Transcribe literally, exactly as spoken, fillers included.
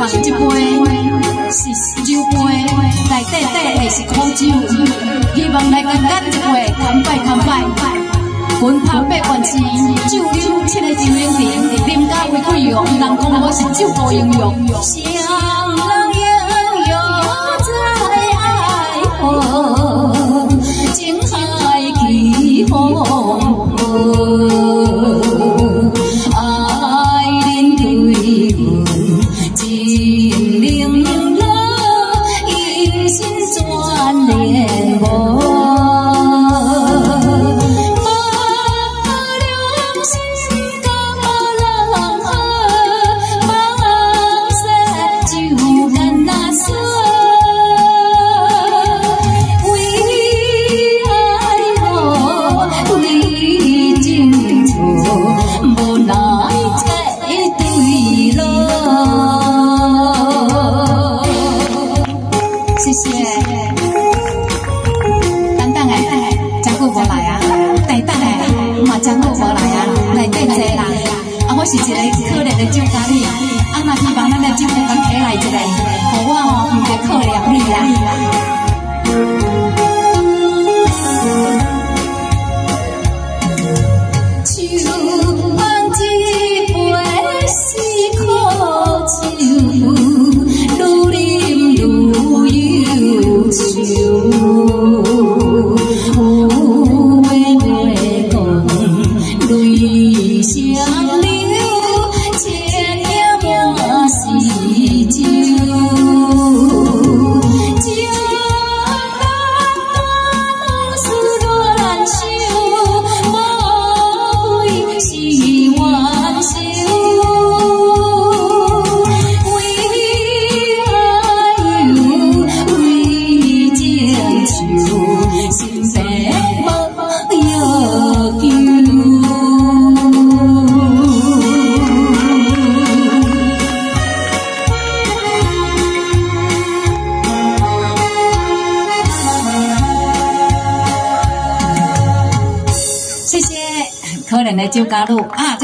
放一杯是酒杯，内底底的是苦酒，希望来干干一回，坦白坦白。阮拍八万次，酒溜七个酒零零，啉甲胃溃疡，人讲我是酒高英雄。谁人英勇在爱河，情海起风爱人对阮情冷落，音信转连无。谢谢，等等诶，真久无来啊！等等诶，嘛真久无来啊！内底坐人，啊，我是一个可怜的酒家女，啊，嘛希望咱的酒能起来一个，互我吼毋着可怜你啦。谢谢可怜的酒家女啊！